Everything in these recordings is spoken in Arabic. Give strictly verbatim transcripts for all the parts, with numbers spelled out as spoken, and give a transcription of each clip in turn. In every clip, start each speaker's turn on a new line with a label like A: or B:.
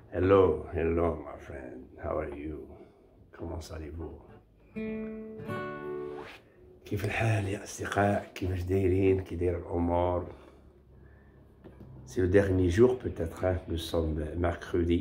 A: Hello, hello, my friend. How are you? Comment allez-vous? كيف الحال يا أصدقاء؟ كيفاش دايرين؟ كي داير الأمور؟ C'est le dernier jour peut-être, hein? Nous sommes mercredi.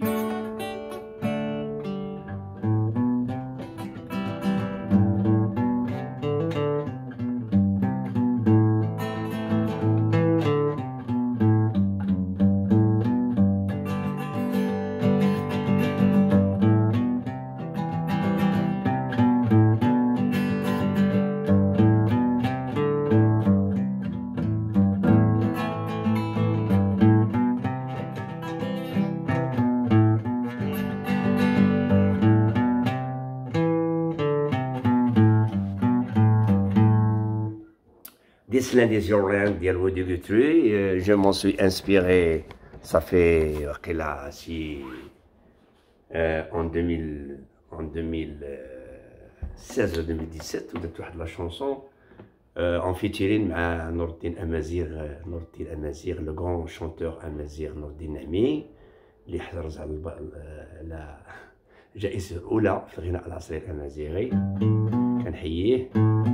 A: This land is your land ديال Woody Guthrie. Je m'en suis inspiré, ça fait là, si euh, en deux mille en deux mille seize ou deux mille dix-sept ودرت واحد لا شونسون en featuring مع نور الدين امازيغ نور الدين امازيغ لو غران شونتور امازيغ نور الدين نعمي اللي حرز على على الجائزه الاولى في الغناء العصري الامازيغي. كنحييه.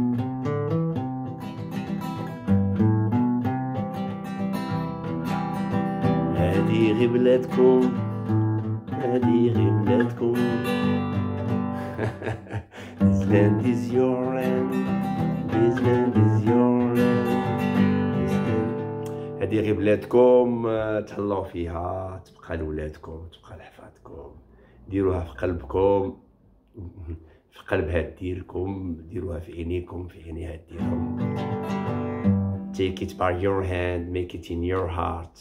A: هادي غير بلادكم، هادي غير بلادكم. This land is your land, this land is your land, this land. هادي غير بلادكم، تهلاو فيها، تبقى لولادكم، تبقى لحفادكم، ديروها في قلبكم، في قلبها ديركم، ديروها في عينيكم، في عينيها ديرهم. Take it by your hand, make it in your heart.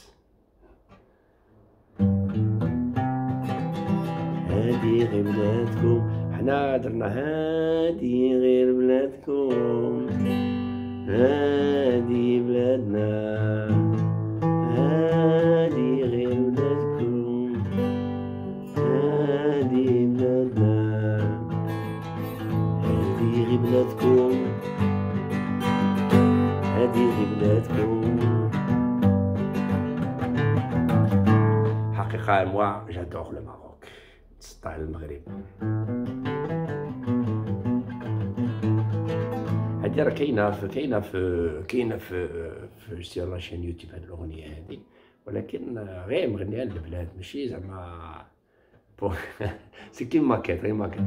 A: هادي غير بلادكم، حنا درنا هادي غير بلادكم، هادي بلادنا، هادي غير بلادكم، هادي بلادنا، هادي غير بلادكم، هادي غير بلادكم. حقيقة moi j'adore le Maroc. ستايل المغرب. هادي راه كاينه في كاينه في كاينه في في سير لاشين يوتيوب هاد الاغنيه هادي، ولكن غير مغنيه للبلاد ماشي زعما سي كيما ماكيت غير ماكيت.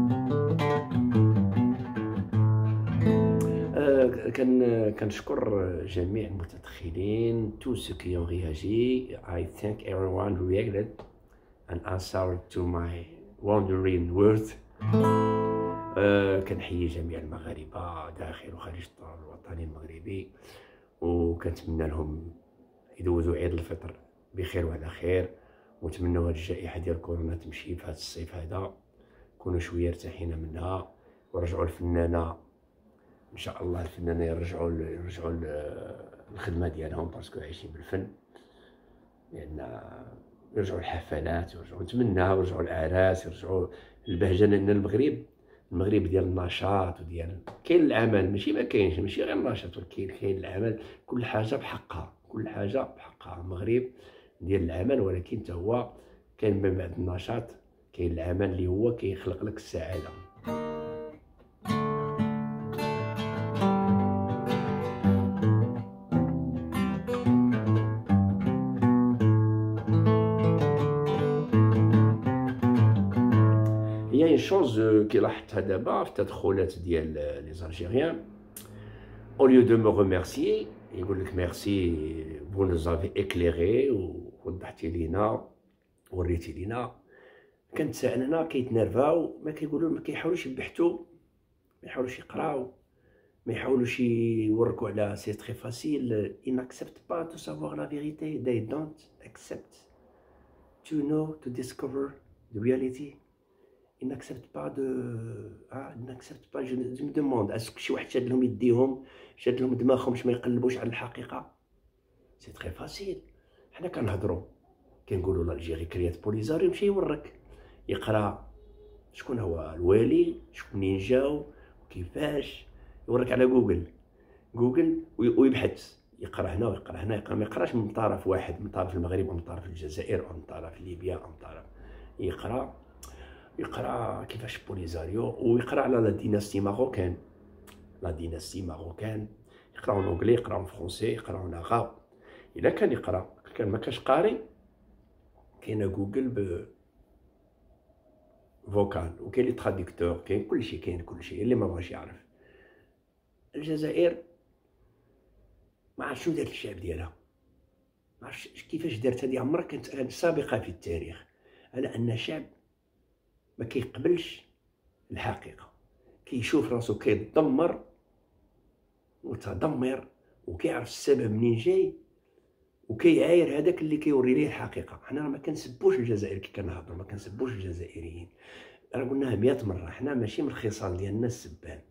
A: كان كنشكر جميع المتدخلين تو سو كي اون رياجي. I thank everyone who reacted and answered to my wandering words. أه كنحيي جميع المغاربة داخل وخارج الوطن المغربي، وكنتمنى لهم يدوزوا عيد الفطر بخير وعلى خير، ونتمنوا هاد الجائحة ديال كورونا تمشي في هاد الصيف هذا، نكونوا شوية ارتاحينا منها، ورجعوا الفنانة ان شاء الله. الفنانة يرجعوا يرجعوا الخدمة ديالهم باسكو عايشين بالفن، لأن يرجعوا الحفلات، يرجعوا نتمنى يرجعوا الاعراس، يرجعوا البهجه. لان المغرب المغرب ديال النشاط وديال كاين العمل، ماشي ما كاينش، ماشي غير النشاط ولكن كاين العمل، كل حاجه بحقها، كل حاجه بحقها. المغرب ديال العمل، ولكن حتى هو كاين من بعد النشاط كاين العمل اللي هو كيخلق لك السعاده. Il y a une chose qui لاحظتها دابا في التدخلات ديال لي زالجيريان، au lieu de me remercier يقول لك ميرسي vous nous avez éclairé ووضحتي لينا وريتي لينا. كنتسائل كيتنرفاو، ما كيقولوا ما كيحاولوش يبحثوا، ما يحاولوش يقراو، ما يحاولوش يوركوا على سي تري فاسيل. ils n'acceptent pas de savoir la vérité, they don't accept to know, to discover the reality. ils n'acceptent pas de ah ils n'acceptent pas. je me demande est-ce شي واحد شاد لهم يديهم، شاد لهم دماغهم باش ما يقلبوش على الحقيقه. سي تري فاسيل. حنا كنهضروا كنقولوا لالجيري كريات بوليزار، يمشي يورك يقرا شكون هو الوالي، شكون منين جاو، كيفاش، يورك على جوجل جوجل ويبحث يقرا هنا ويقرا هنا، يقرا ما يقراش من طرف واحد، من طرف المغرب او من طرف الجزائر او من طرف ليبيا او من طرف، يقرا يقرا كيفاش بوليزاريو، ويقرا على لا ديناستي ماروكان، لا ديناستي ماروكان، يقراو اونجلي، يقراو فرونسي، يقراو نغا. الا كان يقرا، كان ما كانش قاري، كاينه جوجل ب فوكال، وكاين لي تراديكتور، كاين كلشي، كاين كلشي اللي ما بغاش يعرف. الجزائر ما عرفتش شنو دارت الشعب ديالها، ما عرفتش كيفاش دارت هذه، عمرها كانت سابقه في التاريخ على ان شعب ما كيقبلش الحقيقه، كيشوف راسو كيتدمر متدمر، وكيعرف السبب منين جاي، وكيعاير هذاك اللي كيوري ليه الحقيقه. حنا ما كنسبوش الجزائر كي كنهضروا، ما كنسبوش الجزائريين، راه قلناها مئة مره، حنا ماشي من الخصال ديالنا السبان،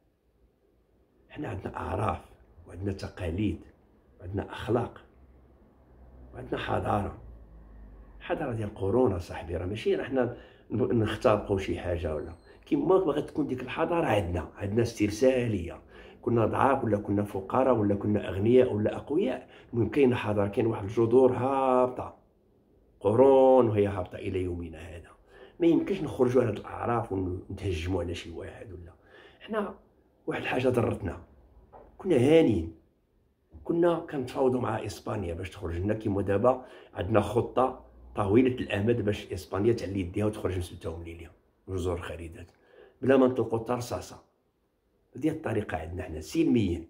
A: حنا عندنا اعراف وعندنا تقاليد وعندنا اخلاق وعندنا حضاره، حضاره ديال القرون صاحبي، راه ماشي راه حنا نخترقوا شي حاجه ولا كيما بغات تكون ديك الحضاره. عندنا عندنا استرساليه، كنا ضعاف ولا كنا فقراء ولا كنا اغنياء ولا اقوياء، المهم كاين حضاره، كاين واحد الجذور هابطه قرون وهي هابطه الى يومنا هذا. ما يمكنش نخرجوا على هاد الاعراف ونتهجموا على شي واحد ولا. حنا واحد الحاجه ضرتنا، كنا هانيين، كنا كنتفاوضوا مع اسبانيا باش تخرج لنا، كيما دابا عندنا خطه طويله الامد باش اسبانيا تعلي يديها وتخرج من سبته ومليليه جزر الخريدات بلا ما نطلقوا حتى رصاصه. هذه الطريقه عندنا حنا سلميا،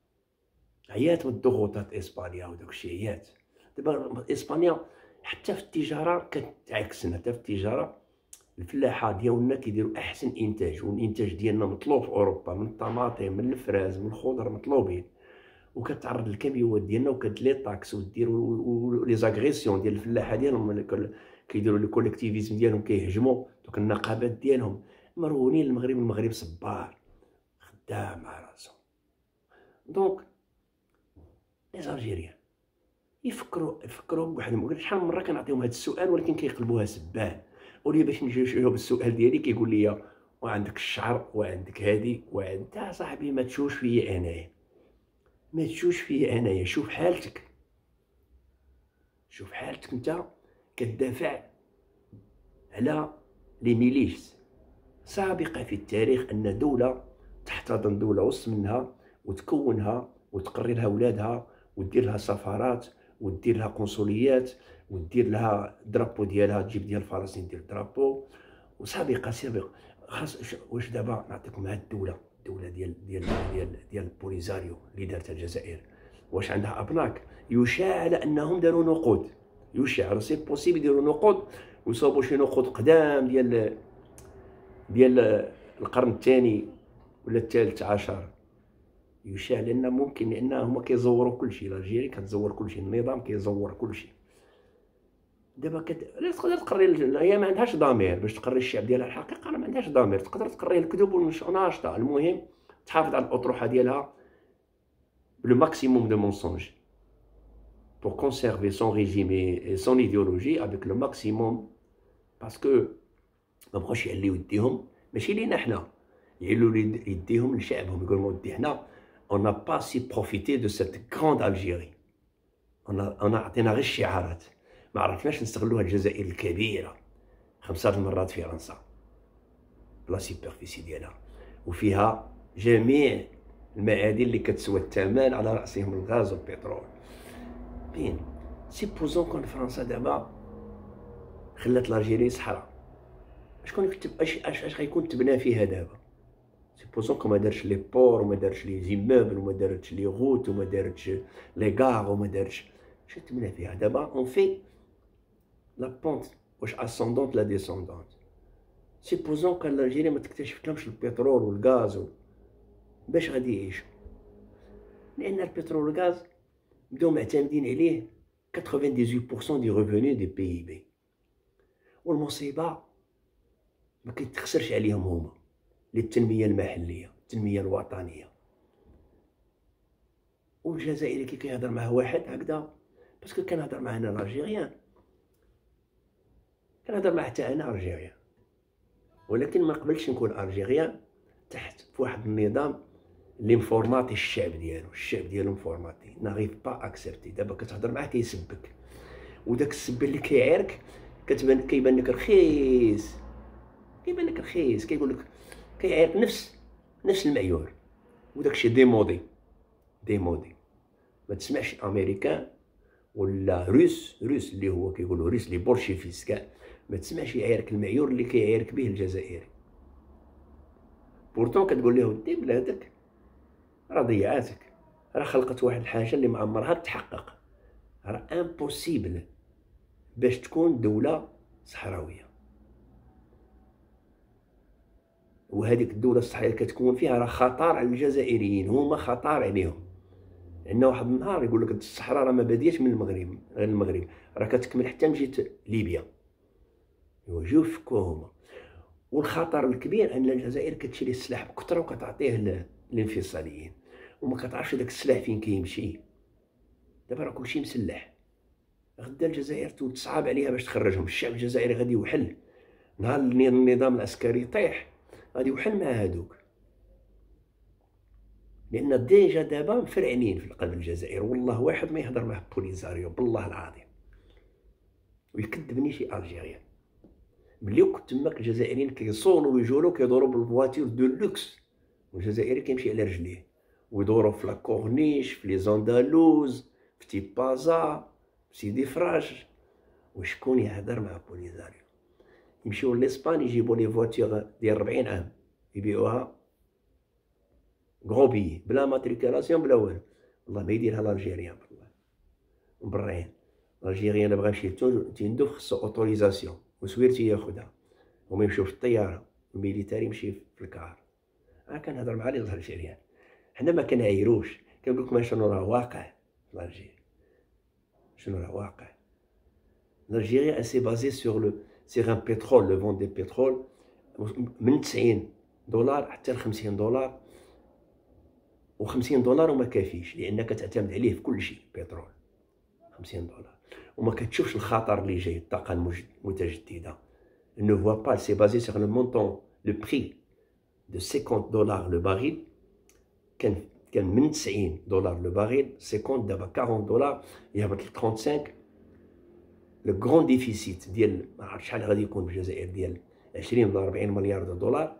A: عيات من ضغوطات اسبانيا وداك الشيء عيات. دابا اسبانيا حتى في التجاره كتعكسنا، حتى في التجاره الفلاحه ديالنا كيديروا احسن انتاج، والانتاج ديالنا مطلوب في اوروبا، من الطماطم من الفراز من الخضر مطلوبين، وكتعرض الكاميوات ديالنا وكتلي طاكس ودير لي زاغريسيون ديال الفلاحه ديالهم، كيديروا لي كوليكتيفيزم ديالهم، كيهجموا دوك النقابات ديالهم. مرهونين المغرب، المغرب صبار خدام مع راسو. دونك لي زالجيريان يفكروا يفكروا بواحد المقول، شحال من مره كنعطيهم هذا السؤال ولكن كيقلبوها سبان، ولي باش نجاوب السؤال ديالي كيقول لي وعندك الشعر وعندك هادي وعندك صاحبي. ما تشوش فيا انايا، ما تشوش فيا انايا، شوف حالتك، شوف حالتك انت كتدافع على لي ميليس. سابقه في التاريخ ان دوله تحتضن دوله وسط منها وتكونها وتقري لها ولادها ودير لها سفارات ودير لها قنصليات ودير لها درابو ديالها، تجيب ديال فلسطين دير درابو. وسابقه سابق خاص. واش دابا نعطيكم هاد الدوله، الدوله ديال ديال ديال ديال بوليزاريو اللي دارتها الجزائر، واش عندها ابناك؟ يشاع على انهم داروا نقود، يشاع سي بوسيبل يديروا نقود ويصاوبوا شي نقود قدام ديال ديال القرن الثاني ولا الثالث عشر. يشاع لان ممكن، لان هما كيزوروا كلشي، الجيري كتزور كلشي، النظام كيزور كلشي. دابا كت... تقدر تقري، هي ما عندهاش ضمير باش تقري الشعب ديالها الحقيقه، راه ما عندهاش ضمير، تقدر تقري الكذوب والناشطه. المهم تحافظ على الاطروحه ديالها بلو ماكسيموم دو مونسونج pour conserver son régime et son idéologie avec le maximum، باسكو ما بغاوش يعليو يديهم، ماشي لينا حنا، يعليو يديهم لشعبهم، يقولوا ودي حنا on n'a pas si profité de cette grande Algérie، انا انا عطينا غير الشعارات، ما عرفناش نستغلوها. الجزائر الكبيره خمسه المرات فرنسا لا سوبرفيسي ديالها، وفيها جميع المعادن اللي كتسوى الثمن على راسهم الغاز والبترول. بين سيبوزون كون فرنسا دابا خلات الجزائر صحراء، شكون يكتب اش اش اش غيكون تبنى فيها دابا؟ سيبوزون كون ما دارش لي بور وما دارش لي زيموبل وما دارتش لي غوت وما دارتش لي كار وما دارتش، شنو تبنى فيها دابا؟ اون في لا بونت واش اسوندونت لا ديسوندونت. سيبوزون كان الجزائر ما تكتشف لهمش البترول والغاز، باش غادي يعيشوا؟ لان البترول والغاز بداو معتمدين عليه ثمانية وتسعين بالمئة دي ريفوني دي بي اي بي، والمصيبه ما كيتخسرش عليهم هما للتنميه المحليه، التنميه الوطنيه. والجزائري كي كيهضر مع واحد هكذا، باسكو كنهضر مع انا الجزائريان، كنهضر مع حتى انا الجزائريان، ولكن ما نقبلش نكون الجزائريان تحت في واحد النظام اللي مفورماتي الشعب ديالو، الشعب ديالو مفورماتي، ناغيف با اكسبتي. دابا كتهضر معاه كيسبك، وداك السب اللي كيعيرك كتبان كيبان لك رخيص، كيبان لك رخيص، كيقول لك كيعيرك نفس نفس المعيور، وداك الشيء ديمودي ديمودي. ما تسمعش امريكان ولا روس روس اللي هو كيقولوا روس لي بولشيفيست كاع، ما تسمعش يعيرك المعيور اللي كيعيرك به الجزائري. بورتون كتقول له ودي بلادك راه ضيعاتك، راه خلقت واحد الحاجه اللي ما عمرها تحقق، راه امبوسيبل باش تكون دوله صحراويه. وهذيك الدوله الصحراويه كتكون فيها راه خطر على الجزائريين، هما خطر عليهم. لان واحد النهار يقول لك الصحراء راه ما بادياش من المغرب، غير المغرب راه كتكمل حتى مجيت ليبيا، يوجيو يفكوها هما. والخطر الكبير ان الجزائر كتشري السلاح بكثره وكتعطيه للانفصاليين، وما كتعرفش داك السلاح فين كيمشي. دابا راه كلشي مسلح، غدا الجزائر تولي صعاب عليها باش تخرجهم. الشعب الجزائري غادي يوحل نهار النظام العسكري يطيح، غادي يوحل مع هادوك، لان ديجا دابا مفرعنين في القلب الجزائر. والله واحد ما يهضر مع بوليزاريو بالله العظيم ويكذبني شي الجيريان. ملي كنت تماك الجزائريين كيصونوا ويجولوا كيدوروا بالفواتير دو لوكس، والجزائري كيمشي على رجليه ويدوروا في لاكورنيش، في لي زوندالوز، في تيبازا، في سيدي فراش. وشكون يهضر مع بوليزاريو؟ يمشيو لاسبان يجيبوا لي فواتير ديال ربعين عام يبيعوها غروبي بلا ماتريكولاسيون بلا والو. والله ما يديرها الالجيريان بالله مبرعين. الالجيريان بغا يمشي لتندو خصو اوتوريزاسيون وسويرتي ياخدها، هما يمشيو في الطياره، الميليتاري يمشي في الكار. انا كنهضر مع لي الالجيريان، حنا ما كنعايروش، كنقول لكم شنو راه واقع في الجزائر، شنو راه واقع. الجزائر سي بازي سور لو سيغ ان بترول، لو فون دي بترول من تسعين دولار حتى ل خمسين دولار، و خمسين دولار وما كافيش لانك تعتمد عليه في كل شيء بترول. خمسين دولار وما كتشوفش الخطر اللي جاي، الطاقه المتجدده. ne voit pas, c'est basé sur le montant, le prix de cinquante dollars le baril. كان كان من تسعين دولار لو باريل، خمسين دابا أربعين دولار، يهبط ل خمسة وثلاثين. لو غران ديفيسيت ديال ما عرفتش شحال غادي يكون في الجزائر، ديال عشرين ولا أربعين مليار دولار.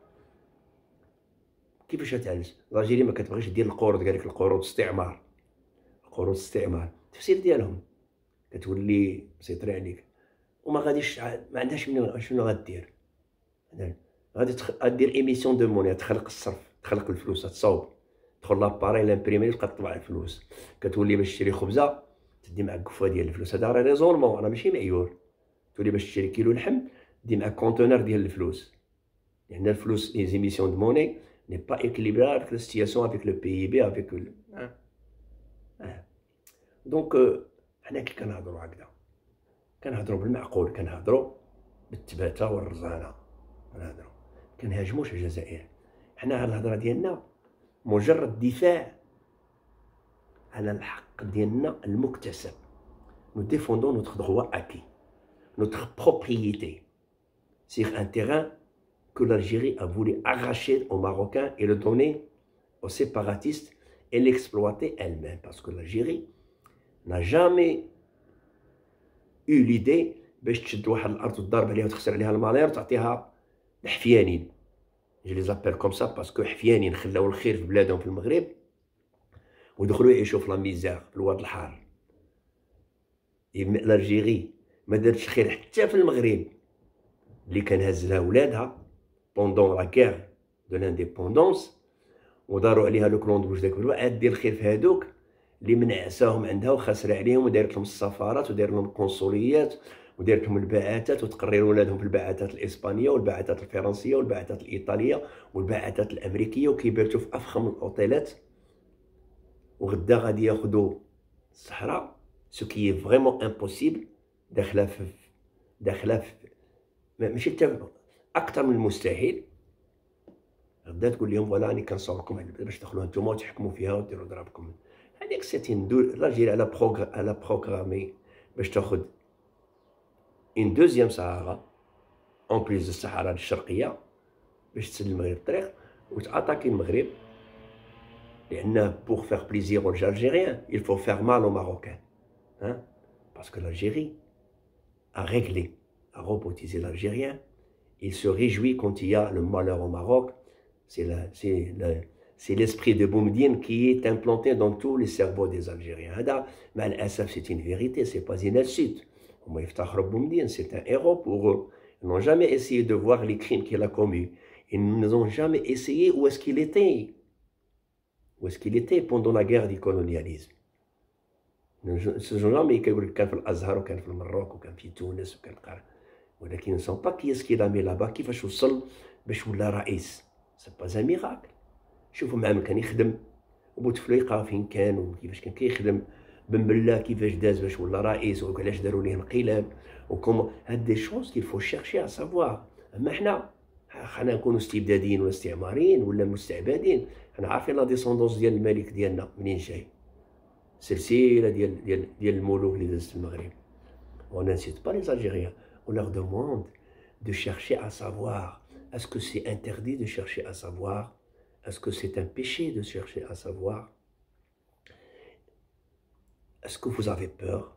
A: كيفاش غتعالج؟ الجزائر ما كتبغيش دير القروض، قال لك القروض استعمار، القروض استعمار. التفسير ديالهم كتولي مسيطرين عليك وما غاديش، ما عندهاش من شنو غدير. غادي غدير ايميسيون دو موني، تخلق الصرف، تخلق الفلوس، تصاوب، تدخل لاباري لامبريمي تبقى تطبع الفلوس. كتولي باش تشري خبزه تدي معاك كفه ديال الفلوس، هذا راه ريزونمون، راه ماشي معيور. تولي باش تشري كيلو لحم دي معاك كونتونر ديال الفلوس، لان الفلوس لي زيميسيون دو موني ني با ايكيليبرا افيك لا سيتياسيون افيك لو بي اي بي افيك اه اه دونك حنا كي كنهضروا هكذا كنهضروا بالمعقول، كنهضروا بالتباته والرزانه، كنهضروا كنهاجموش الجزائر. حنا الهضره ديالنا مجرد دفاع على الحق ديالنا المكتسب. nous défendons notre droit acquis, notre propriété sur un terrain que l'Algérie a voulu arracher aux Marocains et le donner aux séparatistes et l'exploiter elle-même, parce que l'Algérie n'a jamais eu l'idée باش تشد واحد الارض وتضرب عليها وتخسر عليها الملايير وتعطيها لحفيانين. جو لي زابيل كوم سا باسكو حفيانين خلاو الخير في بلادهم في المغرب ودخلوا يعيشوا في لا ميزير في الواد الحار. الجزائر ما دارتش خير حتى في المغرب اللي كان هز لها ولادها بوندون لا غير دو لانديبوندونس وداروا عليها لو كلون دوج داك الوقت. عاد دير الخير في هادوك اللي منعساهم عندها وخاسره عليهم ودارت لهم السفارات ودار لهم القنصليات ودارت لهم البعثات وتقرر ولادهم في البعثات الاسبانيه والبعثات الفرنسيه والبعثات الايطاليه والبعثات الامريكيه، وكيباتوا في افخم الاوتيلات. وغدا غادي ياخذوا الصحراء، سو كي فريمون امبوسيبل، داخله في داخله في ماشي حتى اكثر من المستحيل. غدا تقول لهم فوالا راني كنصوركم باش تدخلوا نتوما وتحكموا فيها وديروا ضربكم. هذيك سيتين دو الجزائر على بروغ على بروغرامي باش تاخذ اون دوزيام صحارى اون بليس دو الصحراء الشرقيه باش تسد المغرب الطريق وتاتاكي المغرب لأن pour faire plaisir aux Algériens il faut faire mal aux Marocains, hein? Parce que l'Algérie a réglé, a rebaptisé l'Algérien. Il se réjouit quand il y a le malheur au Maroc. C'est l'esprit de Boumediene qui est implanté dans tous les cerveaux des Algériens. C'est une vérité, c'est pas une insulte. C'est un héros pour eux. Ils n'ont jamais essayé de voir les crimes qu'il a commis. Ils n'ont jamais essayé où est-ce qu'il était. Où est-ce qu'il était pendant la guerre du colonialisme. Ce genre-là, il كان في الأزهر وكان في المروك وكان في تونس وكان قرا ولكن ne sont pas qui est-ce qu'il a mis là-bas كيفاش وصل باش ولا رئيس. سي با ان ميراكل. شوفوا معاه كان يخدم وبوتفليقه فين كان وكيفاش كان كيخدم بن بلا كيفاش داز باش ولا رئيس وعلاش داروا ليه انقلاب وكم هاد دي شوز كيل فو شيرشي ا سافوار. اما حنا حنا نكونوا استبداديين ولا استعماريين ولا مستعبدين. حنا عارفين لا ديسوندونس ديال الملك ديالنا منين جاي. سلسلة ديال ديال ديال الملوك اللي دازت المغرب. On n'incite pas les Algériens, on leur demande de chercher à savoir. Est-ce que c'est interdit de chercher à savoir? Est-ce que c'est un péché de chercher à savoir? Est-ce que vous avez peur?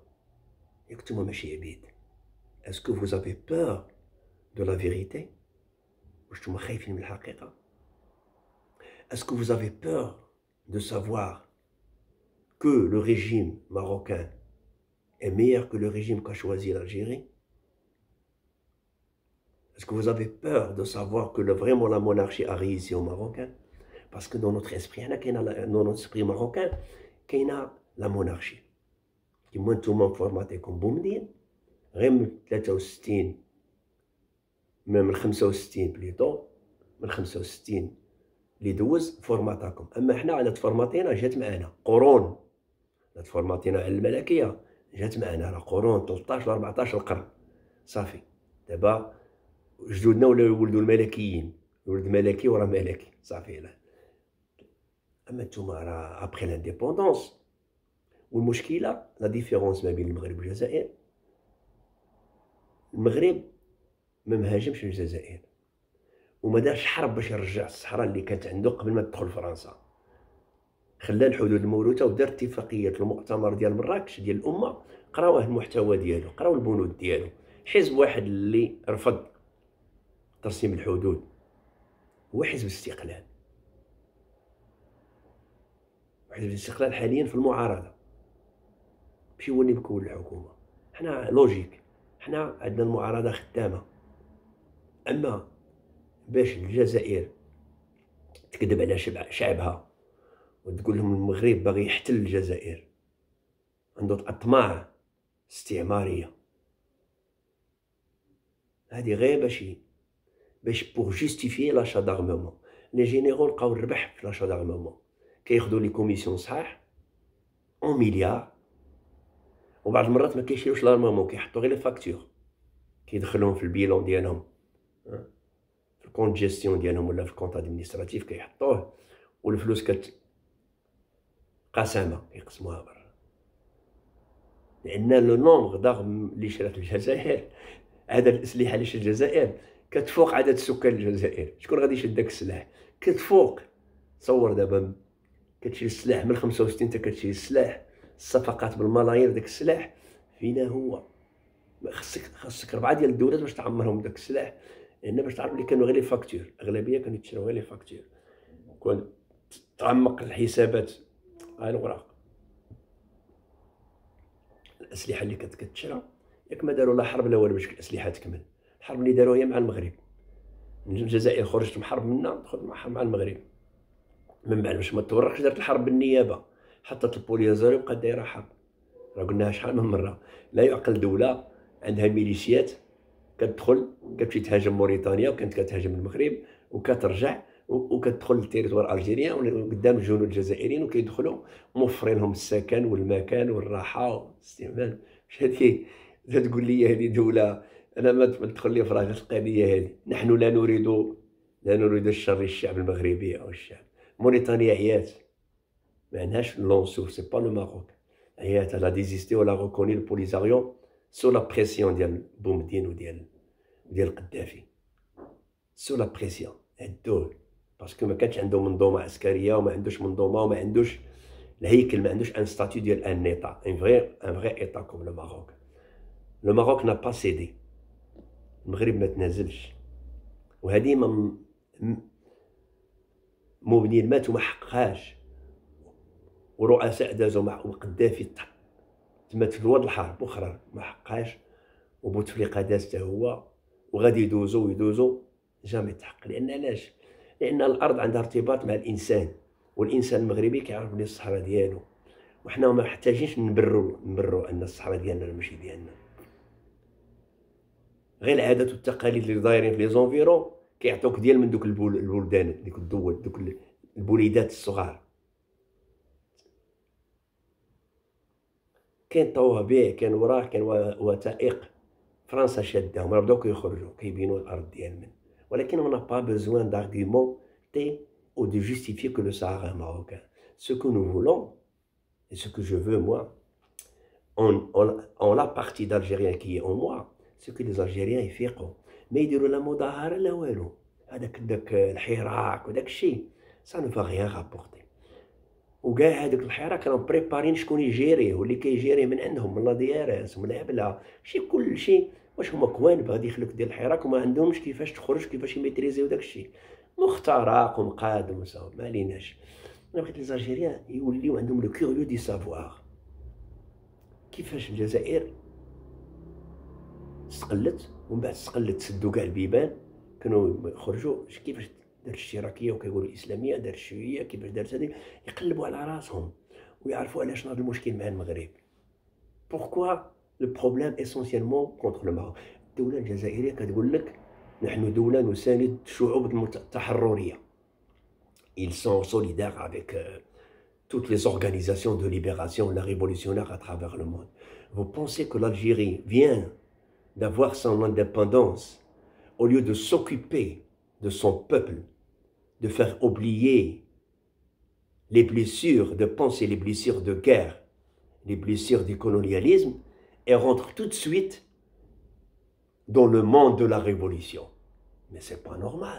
A: Est-ce que vous avez peur de la vérité? Est-ce que vous avez peur de savoir que le régime marocain est meilleur que le régime qu'a choisi l'Algérie? Est-ce que vous avez peur de savoir que le, vraiment la monarchie a réussi au Marocain? Parce que dans notre esprit, dans notre esprit marocain, il y a la monarchie. Qui moins tout le monde formaté comme Boumediene, même ثلاثة وستين même خمسة وستين plutôt, من خمسة وستين اللي دوز فورماتاكم. اما حنا على تفورماتينا جات معنا قرون. على تفورماتينا على الملكيه جات معنا راه قرون ثلاثطاش و أربعطاش القرن. صافي دابا جدودنا ولاو يولدوا الملكيين، ولد ملكي وراه ملكي صافي. لا اما نتوما راه ابخي لانديبوندونس. والمشكله لا ديفيرونس ما بين المغرب والجزائر، المغرب ما مهاجمش الجزائر وما دارش حرب باش يرجع الصحراء اللي كانت عنده قبل ما تدخل فرنسا. خلى الحدود الموروثه ودار اتفاقيه المؤتمر ديال مراكش ديال الامه. قراوه المحتوى ديالو، قراو البنود ديالو. حزب واحد اللي رفض ترسيم الحدود هو حزب الاستقلال. حزب الاستقلال حاليا في المعارضه، ماشي هو اللي مكون الحكومه. حنا لوجيك، حنا عندنا المعارضه خدامه. اما باش الجزائر تكذب على شعبها وتقول لهم المغرب باغي يحتل الجزائر، عنده اطماع استعماريه، هذه غير باش باش بوغ جوستيفيي لاشا دارمومون. لي جينيرو لقاو الربح في لاشا دارمومون، كياخذوا لي كوميسيون صحاح اون مليار، وبعض المرات ما كيشريوش لارمومون، كيحطوا غير لي فاكتور كيدخلوهم في البيلون ديالهم، في الكونت جيستيون ديالهم ولا في الكونت ادمنستراتيف كيحطوه، والفلوس كت قسمه يقسموها برا. لان لو نومبر دارم اللي شرات الجزائر، عدد الاسلحه اللي شرات الجزائر كتفوق عدد سكان الجزائر. شكون غادي يشد داك السلاح؟ كتفوق. تصور دابا كتشري السلاح من خمسة وستين حتى كتشري السلاح، الصفقات بالملايير داك السلاح فينا هو. خاصك خاصك ربعه ديال الدولات باش تعمرهم داك السلاح، لان باش تعرف بلي كانوا غير لي فاكتور، اغلبيه كانوا يتشراو غير لي فاكتور. كون تعمق الحسابات ها الوراق، الاسلحه اللي كانت كتشرى ياك ما داروا لا حرب لا والو باش الاسلحه تكمل. الحرب اللي داروها هي مع المغرب، الجزائر خرجت من حرب منا دخلت مع مع المغرب، من بعد باش ما تورقش دارت الحرب بالنيابه، حطت البوليزاري وبقات دايره حرب. راه قلناها شحال من مره، لا يعقل دوله عندها ميليشيات كتدخل كتمشي تهاجم موريتانيا وكانت كتهاجم المغرب وكترجع وكتدخل للتيريتوار الجيريان قدام الجنود الجزائريين وكيدخلوا موفرين لهم السكن والمكان والراحه والاستعمال. واش هذه تقول لي هذه دوله؟ انا ما تدخل لي فراغ القضيه هذه. نحن لا نريد لا نريد الشر للشعب المغربي او الشعب. موريتانيا عيات ما عندهاش لونسو، سي با لو ماروك، عيات لا ديزيستي ولا ريكوني البوليزاريون سو لا بريسيون ديال بومدين وديال ديال القدافي، سو لا بريسيون هادوه باسكو ما كانش عنده منظومه عسكريه وما عندوش منظومه وما عندوش الهيكل، ما عندوش ان ستاتيو ديال ان ايطا، ان فغي ان فغي ايطا كوم لو ماروك. لو ماروك نا با سيدي، المغرب ما تنازلش، وهذه ما مبني مات وما حقهاش، ورؤساء دازوا مع القذافي تما تلوض الحرب اخرى ما حقهاش، وبوتفليقه داز حتى هو، وغادي يدوزو ويدوزو جامي تحق. لان علاش؟ لان الارض عندها ارتباط مع الانسان، والانسان المغربي كيعرف بلي الصحراء ديالو، وحنا ما محتاجينش نبرروا نبرروا ان الصحراء ديالنا ماشي ديالنا. غير العادات والتقاليد اللي دايرين في لي زونفيرون كيعطوك ديال من دوك البلدان، ديك الدول، دوك البليدات الصغار. كاين طوابع، كاين وراح، كاين وثائق. فرنسا شادهم راه بداو كيخرجوا كيبينوا الارض ديال من، ولكن on n'a pas besoin d'argumenter ou de justifier que le Sahara est marocain. Ce que nous voulons et ce que je veux moi, on, on, on la partie d'Algériens qui est en moi, c'est que les Algériens يفيقوا ما يديروا لا مظاهره لا والو. هذاك داك الحراك وداك الشيء ça ne va rien rapporter. وكاع هذاك الحراك راهم بريبارين شكون يجيريه، واللي كيجيريه من عندهم من لا ديارس ومن العبله، شي كل شيء. واش هما كوان غادي يخلوك دير الحراك وما عندهمش كيفاش تخرج، كيفاش يميتريزيو داك الشيء، مخترق ومقادم وصاوب. ما عليناش. انا بغيت لي زالجيريان يوليو عندهم لو كيوريو دي سافوار كيفاش الجزائر استقلت، ومن بعد استقلت سدوا كاع البيبان، كانوا يخرجوا كيفاش دارت الاشتراكيه وكيقولوا الاسلاميه، دارت الشيوعيه، كيفاش دارت هذه، يقلبوا على راسهم ويعرفوا علاش هذا المشكل مع المغرب. بوركوا لو بروبليم اسونسيالمون كونتر لو ماروك. الدوله الجزائريه كتقول لك نحن دوله نساند الشعوب التحرريه. ils sont solidaires avec euh, toutes les organisations de libération, la révolutionnaire à travers le monde. Vous pensez que l'Algérie vient d'avoir son indépendance, au lieu de s'occuper de son peuple, de faire oublier les blessures de pensée, les blessures de guerre, les blessures du colonialisme, et rentre tout de suite dans le monde de la révolution. Mais c'est pas normal.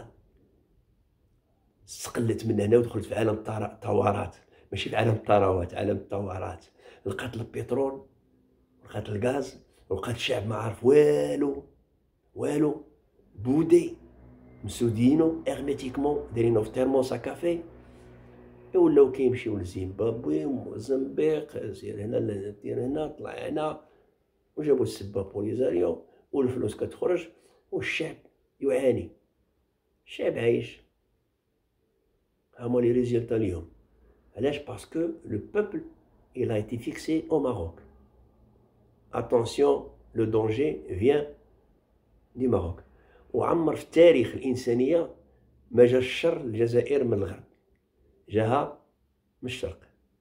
A: استقلت من هنا ودخلت في عالم الطوارات، ماشي في عالم الثروات، عالم الطوارات. لقات البترول ولقات الغاز ولقات الشعب ما عارف والو والو، بودي مسودينو ارميتيكمون، دايرينو في تيرموس كافي، ولاو كيمشيو لزيمبابوي وموزمبيق، سير هنا دير هنا طلع هنا، وجابو السبه بوليزاريو والفلوس كتخرج والشعب يعاني. الشعب عايش. هما لي ريزولتا اليوم. علاش؟ باسكو لو بوبل il a été fixé au Maroc. Attention, le danger vient du Maroc. وعمر في التاريخ الإنسانية ما جا الشر الجزائر من الغرب، جاها من الشرق.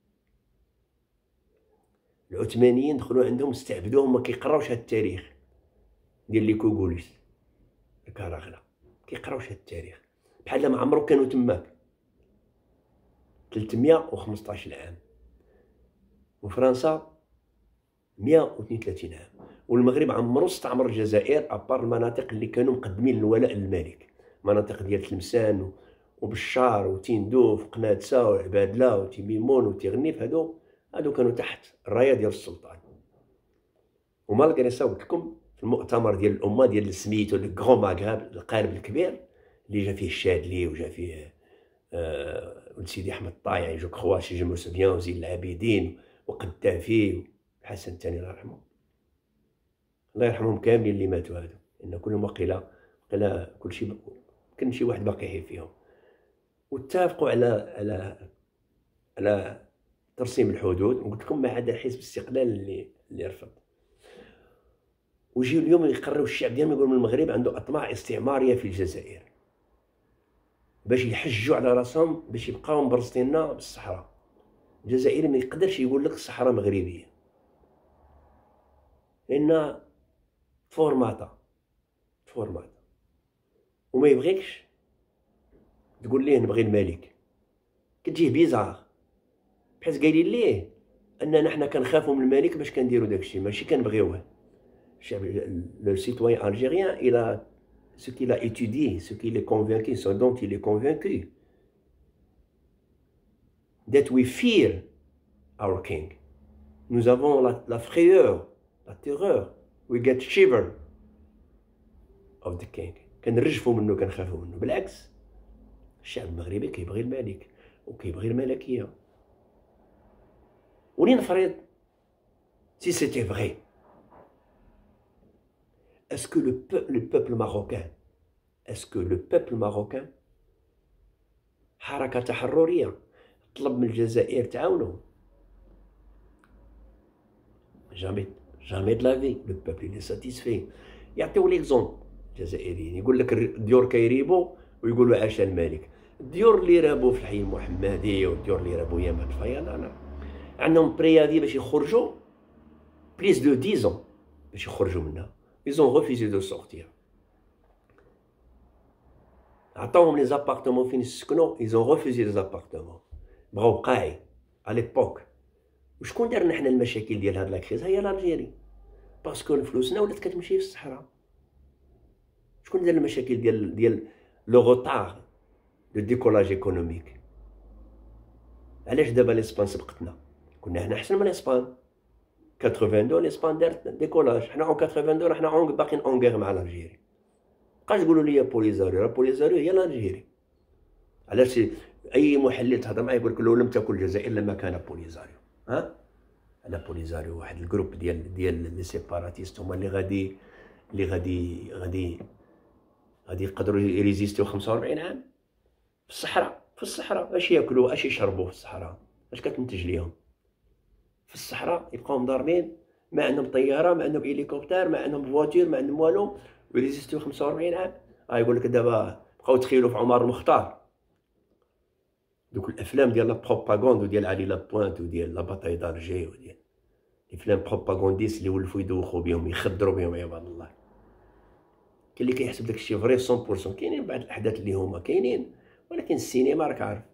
A: العثمانيين دخلوا عندهم استعبدوهم، ما كيقراوش هاد التاريخ ديال لي كوغوليس الكراغله، كيقراوش هاد التاريخ، بحال ما عمرو كانوا تماك. ثلاثمية وخمسطاش عام، وفرنسا مية واثنين وثلاثين عام، والمغرب عمرو استعمر الجزائر ابار المناطق اللي كانوا مقدمين الولاء للملك، مناطق ديال تلمسان وبشار وتيندوف وقنادسه وعبادله وتيميمون وتيغنيف، هادو هادو كانوا تحت الرايه ديال السلطان. ومالغري سا قلت لكم في المؤتمر ديال الامه ديال سميتو لو غران ماغرب، القارب الكبير، اللي جا فيه الشادلي وجا فيه آه ولد سيدي احمد الطايعي، جو كخوا سي جو مو سوفيان، وزين العابدين وقدافي وحسن الثاني الله يرحمه، الله يرحمهم كاملين اللي ماتوا هادو، لان كلهم وقيلا وقيلا كلشي كان شي واحد باقي يحيي فيهم. واتفقوا على على على ترسيم الحدود، وقلت لكم ما عدا حزب الاستقلال اللي اللي رفض. ويجيو اليوم يقرروا الشعب ديالهم يقولوا المغرب عنده اطماع استعماريه في الجزائر، باش يحجوا على راسهم باش يبقاو مبرزطيننا بالصحراء. الجزائري ما يقدرش يقول لك الصحراء مغربيه، لان فورماتا فورماتا وما يبغيكش تقول ليه نبغي الملك، كتجيه بيزار، بحيث قايلين ليه اننا حنا كنخافوا من الملك باش كنديروا داكشي، ماشي كنبغيوه. الشعب le citoyen algérien il a ce qu'il a étudié, ce qu'il est convaincu, ce dont il est convaincu, that we fear our king. Nous avons la, la frayeur, la terreur. We get shiver of the king. كنرجفوا منه كنخافوا منه. بالعكس الشعب المغربي كيبغي الملك وكيبغي الملكية. ولنفرض si c'était vrai, est-ce que le, peu, le peuple marocain est-ce que le peuple marocain حركة تحررية طلب من الجزائر تعاونهم؟ jamais jamais de la vie. Le peuple il est satisfait. يعطيو ليكزومبل الجزائريين، يقول لك الديور كيريبوا ويقولوا عاش الملك. الديور اللي رابوا في الحي المحمدي والديور اللي رابوا ياما الفيضان عندهم بريافي باش يخرجوا بليس دو ديزون باش يخرجوا منها. ils ont refusé de sortir. عطاوهم لي زابارتمون فين يسكنوا، ils ont refusé les appartements. بغاو قاعي على ليبوك. وشكون دار لنا حنا المشاكل ديال هاد لاكريز؟ هي الجيري، باسكو فلوسنا ولات كتمشي في الصحراء. شكون دار المشاكل ديال ديال لو غوطار دو ديكولاج ايكونوميك؟ علاش دابا لاسبان سبقتنا؟ كنا حنا احسن من اسبان. اثنين وثمانين لاسبان دارت ديكولاج، حنا اون ثمانين حنا اون باقيين اون غير مع الجيري. بقاش تقولوا لي بوليزاريو، راه بوليزاريو هي الجيري. علاش اي محلل تهضر معاه يقول لك لو لم تكن الجزائر لما كان بوليزاريو. ها على بوليزاريو واحد الجروب ديال ديال لي سيباراتيست هما اللي غادي اللي غادي غادي غادي يقدروا يريزيستيو خمسة وأربعين عام في الصحراء. في الصحراء اش ياكلوا اش يشربوا في الصحراء؟ اش كتنتج ليهم في الصحراء؟ يبقاو مضاربين، ما عندهم طياره، ما عندهم هليكوبتر، ما عندهم فواتور، ما عندهم والو، ويريزيستيو خمسة وأربعين عام. اه يقول لك دابا بقاو تخيلوا في عمر المختار دوك الافلام ديال لا بروباغوند وديال علي لابوينت وديال لا باتاي دالجي وديال الافلام بروباغونديس اللي ولفوا يدوخوا بهم يخدروا بهم عباد الله. كاين اللي كيحسب داك الشيء فري مية بالمية، كاينين بعض الاحداث اللي هما كاينين، ولكن السينما راك عارف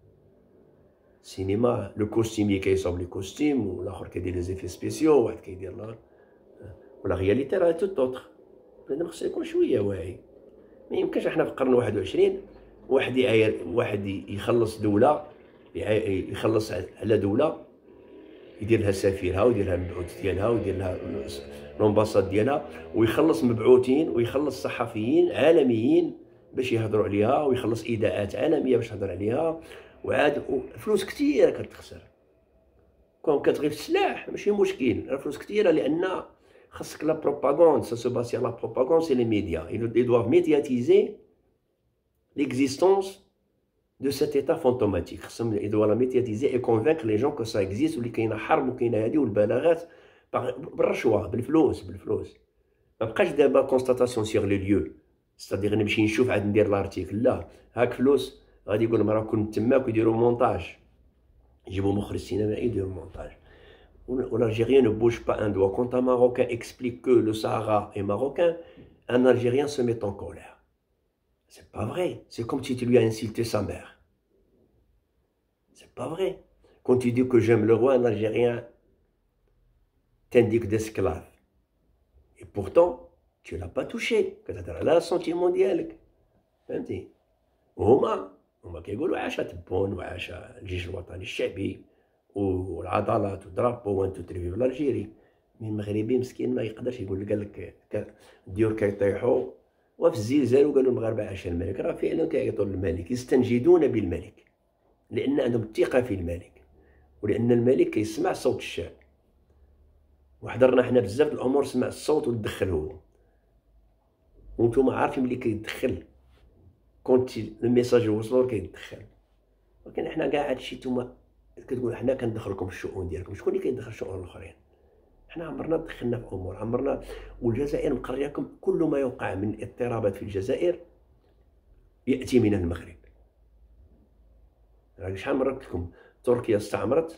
A: السينما لو كوستيمي كيصاوب لي كوستيم والاخر كيدير لي زيفي سبيسيو واحد كيدير لا ولا رياليتي راه توت اوتر. بنادم خصو يكون شويه واعي. ما يمكنش احنا في القرن واحد وعشرين واحد يعاير واحد يخلص دوله يخلص على دوله يدير لها سفيرها ويدير لها المبعوث ديالها ويدير لها لومباساد ديالها ويخلص مبعوثين ويخلص صحفيين عالميين باش يهضروا عليها ويخلص اذاعات عالميه باش تهضر عليها، وعاد فلوس كثيره كتخسر. كون كتغيب السلاح ماشي مشكل، راه فلوس كثيره لان خاصك لا بروباغوند. سا سو باسي لا بروباغوند سي لي ميديا اي دوف ميدياتيزي l'existence de cet état fantomatique. خصهم يدوا لا ميدياتيزي اي كونفينكر لي جون كو سا اكزيست واللي كاينه حرب وكاينه هادي والبلاغات بالرشوه بالفلوس بالفلوس. ما بقاش دابا كونستاتاسيون سيغ لي ليو ستادير نمشي نشوف عاد ندير لارتيكل، لا هاك فلوس غادي يقول لهم راه كنت تماك ويديروا مونتاج، يجيبوا مخرج سينمائي يديروا مونتاج. L'Algérien ne bouge pas un doigt. Quand un Marocain explique que le Sahara est marocain, un Algérien se met en colère. C'est pas vrai. C'est comme si tu lui as insulté sa mère. C'est pas vrai. Quand tu dis que j'aime le roi, un Algérien t'indique d'esclave. Et pourtant, tu l'as pas touché. كتهضر على السونتيمون ديالك. فهمتي؟ وهما هما كيقولوا عاشا تبون وعاشا الجيش الوطني الشعبي والعضلات ودرابو وان تو تري في الجيري. من المغربي مسكين ما يقدرش يقول. قال لك الديور كيطيحوا وفي الزلزال وقالوا المغاربه عاش الملك. راه فعلا كيعيطوا للملك، يستنجدون بالملك لان عندهم الثقه في الملك ولان الملك كيسمع صوت الشعب. وحضرنا حنا بزاف الامور سمع الصوت وتدخل هو، وانتم عارفين ملي كيدخل كونت الميساج يوصلوا كيدخل. ولكن حنا كاع هادشي نتوما كتقول حنا كندخلكم في الشؤون ديالكم. شكون اللي كيدخل الشؤون الاخرين؟ حنا عمرنا دخلنا في امور عمرنا. والجزائر مقرياكم كل ما يوقع من اضطرابات في الجزائر ياتي من المغرب. راه شحال مره قلت لكم تركيا استعمرت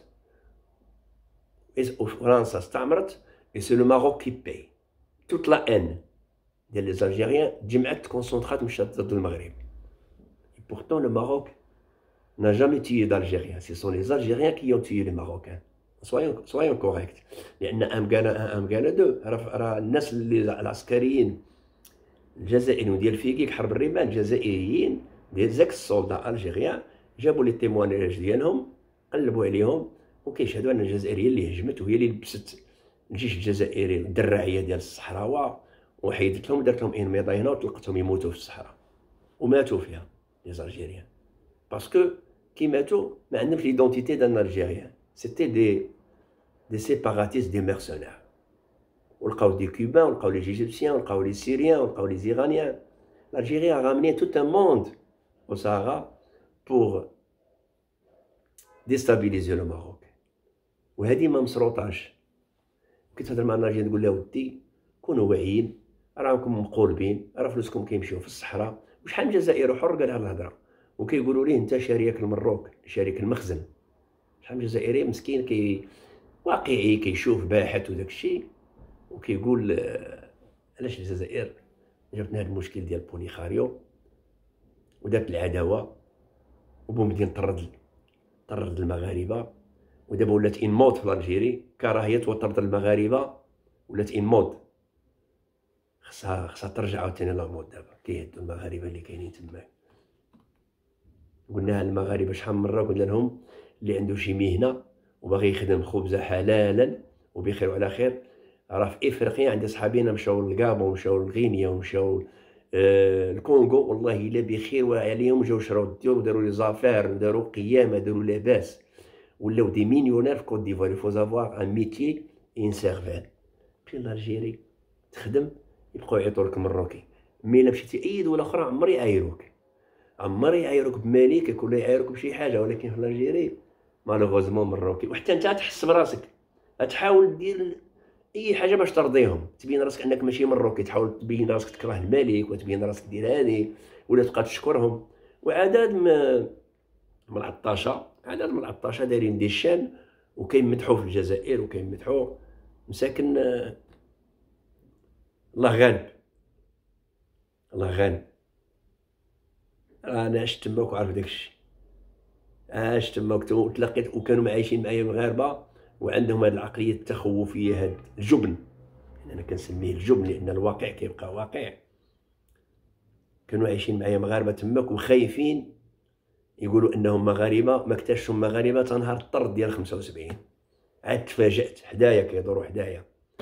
A: وفرنسا استعمرت اي سي لو ماروك كي باي. توت لا ان ديال لي زالجيريان تجمعت تكونسونطرات مشات ضد المغرب. بورتون لو ماروك n'a jamais tué d'Algériens. Ce sont les Algériens qui ont tué les Marocains. Soyons, soyons corrects. لأن أم كان أم كان دو راه الناس اللي العسكريين الجزائريين وديال فيكيك حرب الرمال الجزائريين ديال زاك السولدا الجيريان جابوا لي تيمواناج ديالهم قلبوا عليهم وكيشهدوا ان الجزائر هي اللي هجمت وهي اللي لبست الجيش الجزائري الدراعيه ديال الصحراء وحيدت لهم ودارت لهم انمضه هنا وطلقتهم يموتوا في الصحراء وماتوا فيها لي زالجيريان باسكو كي ماتوا ما عندهمش ليدونتيتي ديال الجيريان سيتي دي دي سيباراتيست دي ميرسونير ولقاو دي كوبان ولقاو لي جيجيبسيان ولقاو لي سيريان ولقاو لي زيرانيان l'Algérie a ramené tout un monde au Sahara pour déstabiliser le Maroc وهذه ما مسروطاش. كنت تهضر مع الناجين تقول له ودي كونوا واعيين راكم مقولبين راه فلوسكم كيمشيو في الصحراء وشحال من جزائري حر قالها الهضره وكيقولوا ليه انت شريك المروك شريك المخزن. شحال من جزائري مسكين كي واقعي كيشوف باحث وداك الشيء وكيقول علاش الجزائر جابتنا هذا المشكل ديال بوليخاريو ودارت العداوه وبومدين طرد طرد المغاربه ودابا ولات ان مود في الجيري كراهيه وطرد المغاربه ولات ان مود خصها خصها ترجع عاوتاني لا مود. دابا كيهدوا المغاربه اللي كاينين تماك. قلنا المغاربه شحال من مره قلنا لهم اللي عنده شي مهنه وباغي يخدم خبزه حلالا وبخير وعلى خير. راه في افريقيا عندي صحابينا مشاو للكابون ومشاو لغينيا ومشاو آه الكونغو والله الا بخير وعليهم جاو شراو الديور وداروا لي زافير وداروا قيامه داروا لاباس ولاو دي مليونير في كوت ديفوار. يفو سافوار ان ميتي ان سيرفال. في الجيري تخدم يبقاو يعيطوا لك مروكي مي الا مشيتي اي دوله اخرى عمر يعايروك عمر يعايروك بمالك ولا يعايروك بشي حاجه. ولكن في الجيري مالوغوزمون مروكي. وحتى انت تحس براسك تحاول دير اي حاجه باش ترضيهم تبين راسك انك ماشي مروكي. تحاول تبين راسك تكره الملك وتبين راسك دير هادي ولا تبقى تشكرهم. وعدد من من العطاشه عدد من العطاشه دايرين دي شان وكيمدحوا في الجزائر وكيمدحوا مساكن. الله غالب الله غالب. انا عشت تماك وعارف داكشي عشت تماك وتلاقيت وكانوا عايشين معايا مغاربه وعندهم هذه العقليه التخوفيه هذا الجبن. يعني انا كنسميه الجبن لان الواقع كيبقى واقع. كانوا عايشين معايا مغاربه تماك وخايفين يقولوا انهم مغاربه ما اكتشفوا مغاربه تنهار الطرد ديال خمسة وسبعين. عاد تفاجات حدايا كيدوروا حدايا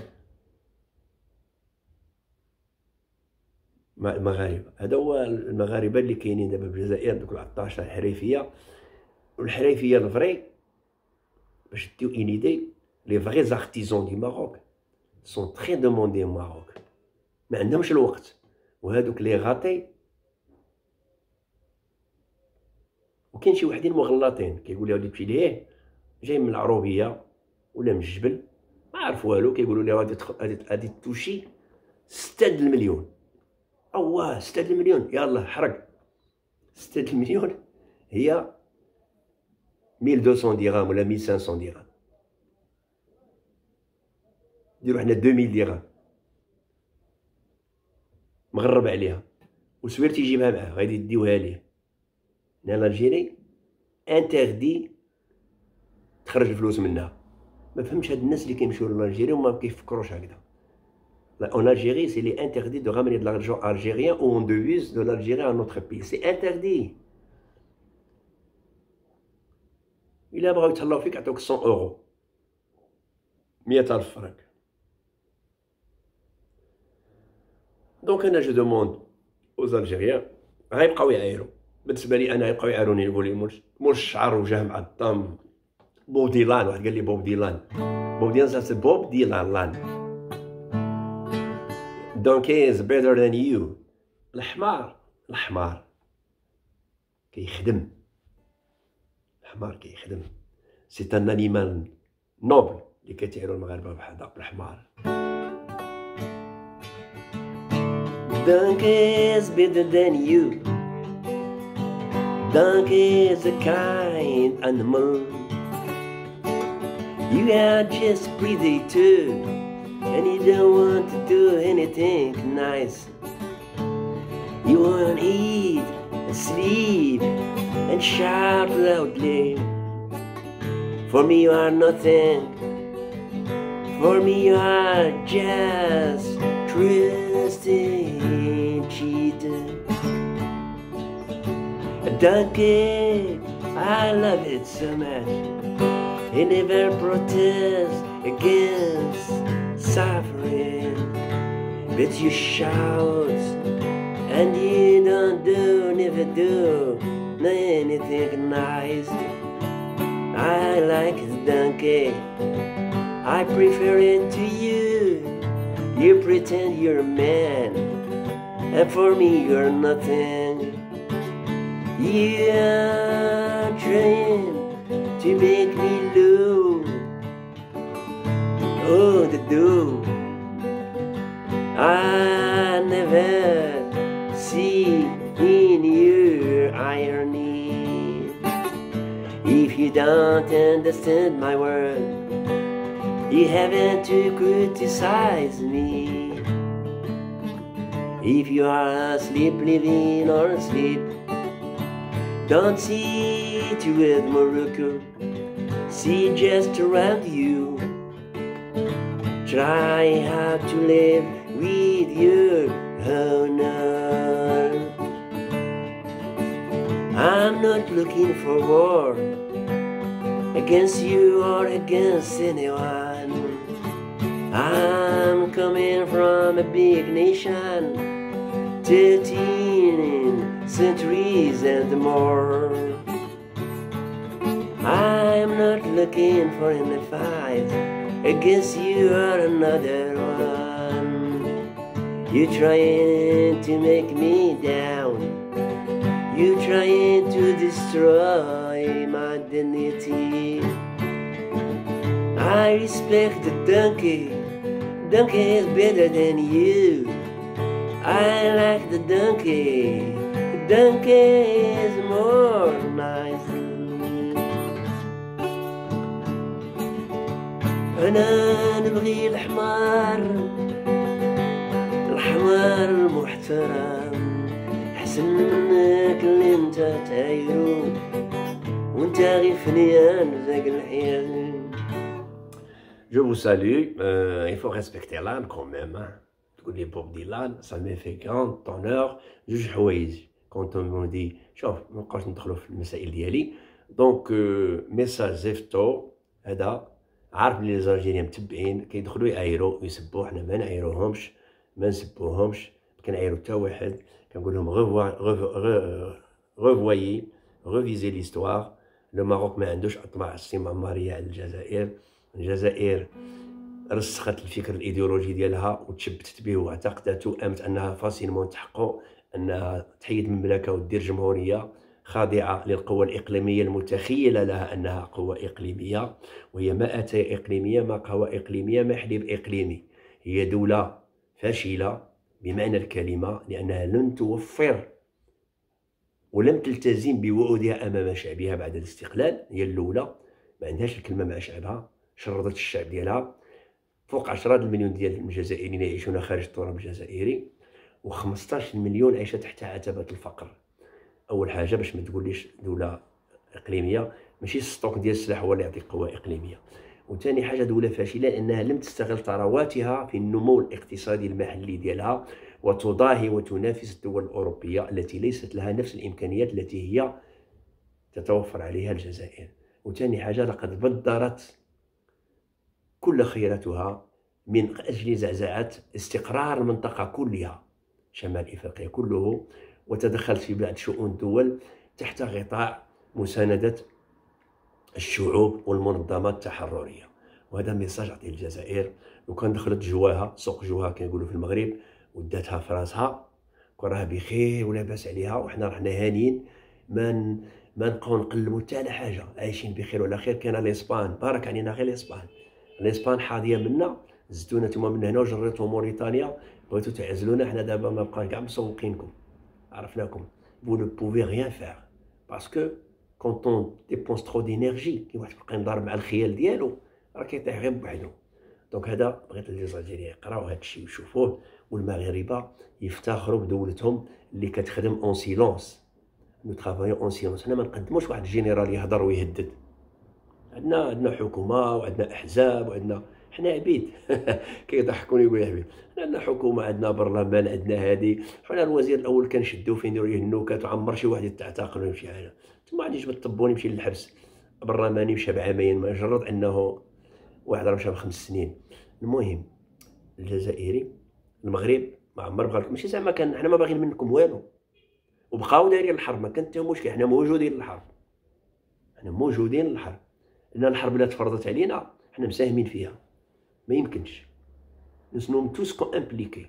A: المغاربه. هذا هو المغاربه اللي كاينين دابا في الجزائر دوك العطاشه الحريفيه والحريفيه الفري. باش ديو اون ايدي لي فغي زارتيزون دي ماروك سون تري دوموندي au ماروك ما عندهمش الوقت. وهادوك لي غاطي وكاين شي وحدين مغلطين كيقول لي تمشي ليه جاي من العروبيه ولا من الجبل ما عارف والو كيقولوا لي غادي غادي غادي توشي ستة المليون. اواه ستة المليون يلاه حرق. ستة المليون هي ألف ومئتين درهم ولا ألف وخمسمائة درهم. نديرو حنا ألفين درهم مغرب عليها وسوير تيجيبها معاه غادي يديوها ليه. هنا الجيري انتردي تخرج الفلوس منها. ما فهمش هاد الناس اللي كيمشيو لالجيري وما كيفكروش هكذا. En Algérie, c'est interdit de ramener de l'argent algérien ou en devise de l'Algérie à notre pays. C'est interdit. إلا بغاو يتهلاو فيك يعطوك مية أورو مية ألف فرنك. دونك أنا جو دوموند أوز ألجيريان غيبقاو يعايرو. بالنسبة لي أنا يبقاو يعايروني يقول لي مول مول الشعر وجاه معظم بوب ديلان. واحد قال لي بوب ديلان بوب ديلان سي بوب ديلان لان. Donkey is better than you. الحمار الحمار كيخدم. الحمار كيخدم. سي ان انيمال نوبل اللي كيتعيروا المغاربه بحال هذا بالحمار. Donkey is better than you. Donkey is a kind animal. You are just pretty too. And you don't want to do anything nice. You want to eat and sleep and shout loudly. For me you are nothing. For me you are just trusting cheater. A donkey I love it so much. He never protests against suffering, but you shout and you don't do, never do anything nice. I like the donkey, I prefer it to you. You pretend you're a man, and for me you're nothing. You are trying to make me lose. Oh, the do. I never see in your irony. If you don't understand my word, you haven't to criticize me. If you are asleep, living or asleep, don't see to it Morocco, see just around you. Try how to live with your honor. I'm not looking for war against you or against anyone. I'm coming from a big nation, thirteen centuries and more. I'm not looking for any fight against you or another one. You're trying to make me down. You're trying to destroy my dignity. I respect the donkey. Donkey is better than you. I like the donkey. The donkey is more nice than me. أنا نبغي الحمار، الحمار المحترم، أحسن منك اللي انت تايرو وانت غير فنيان زاق الحياة. Je vous salue, euh, il faut respecter l'âne quand même. Hein. تقول لي بوب ديلان ça me fait grand honneur. جوج حوايج quand on me dit شوف ما نبقاوش ندخلوا في المسائل ديالي. دونك ميساج زيفتو هذا عارف بلي الجزائريين متبعين كيدخلوا يعايروا ويسبوا، حنا ما نعايروهمش ما نسبوهمش، ما كنعايرو حتى واحد. كنقول لهم غوفوايي غوفيزي ليستوار. لو ماروك ما عندوش اطماع استعماريه على الجزائر. الجزائر رسخت الفكر الايديولوجي ديالها وتشبتت به واعتقدت وامت انها فاسيلمون تحقق انها تحيد المملكه ودير جمهوريه خاضعه للقوى الاقليميه المتخيله لها انها قوى اقليميه، وهي ما اتى اقليميه ما قوى اقليميه ما حليب اقليمي. هي دوله فاشله بمعنى الكلمه لانها لن توفر ولم تلتزم بوعودها امام شعبها بعد الاستقلال. هي الاولى ما عندهاش الكلمه مع شعبها، شردت الشعب ديالها. فوق عشرة المليون ديال الجزائريين يعيشون خارج التراب الجزائري، و15 مليون عايشه تحت عتبه الفقر. اول حاجه باش ما تقوليش دوله اقليميه، ماشي الستوك ديال السلاح هو اللي يعطي قوه اقليميه. وثاني حاجه دوله فاشله لانها لم تستغل ثرواتها في النمو الاقتصادي المحلي ديالها وتضاهي وتنافس الدول الاوروبيه التي ليست لها نفس الامكانيات التي هي تتوفر عليها الجزائر. وثاني حاجه لقد بدرت كل خيرتها من اجل زعزعه استقرار المنطقه كلها، شمال افريقيا كله، وتدخلت في بعض شؤون الدول تحت غطاء مساندة الشعوب والمنظمات التحررية. وهذا ميساج عطيه الجزائر. لو كان دخلت جواها سوق جواها كنقولوا في المغرب وداتها في راسها كون راها بخير ولاباس عليها وحنا رحنا هانيين، ما ما نبقاو نقلبوا حتى على حاجه، عايشين بخير ولا خير. كاين الاسبان بارك علينا غير الاسبان، الاسبان حاضيه منا، زدتونا نتوما من هنا وجريتو موريتانيا، بغيتو تعزلونا. حنا دابا ما بقاش كاع مسوقينكم، عرفناكم. vous ne pouvez rien faire parce que quand on dépense trop d'énergie كي واحد يبقى ينضرب مع الخيال ديالو راه كيطيح غير بوحدو. دونك هذا بغيت الجزائريين يقراو هذا الشيء ويشوفوه، والمغاربه يفتخروا بدولتهم اللي كتخدم اون سيلونس. نو ترافايون اون سيلونس. حنا ما نقدموش واحد الجينيرال يهضر ويهدد. عندنا عندنا حكومه وعندنا احزاب وعندنا حنا عبيد كيضحكوني يقول يا حبيبي عندنا حكومه عندنا برلمان عندنا هادي. حنا الوزير الاول كنشدو فين يديروا ليه النكات وعمر شي واحد يتعتقل ولا شي حاجه. ثم غادي يجبد طبوني يمشي للحبس بالرماني، مشى بعامين، مجرد انه واحد راه مشى بخمس سنين. المهم الجزائري المغرب ما عمر بغا، ماشي زعما كان حنا ما باغيين منكم والو، وبقاو دايرين الحرب، ما كان حتى مشكل، حنا موجودين للحرب، حنا موجودين للحرب، لان الحرب اللي تفرضت علينا حنا مساهمين فيها، ما يمكنش نسنوم توس كو امبليكي.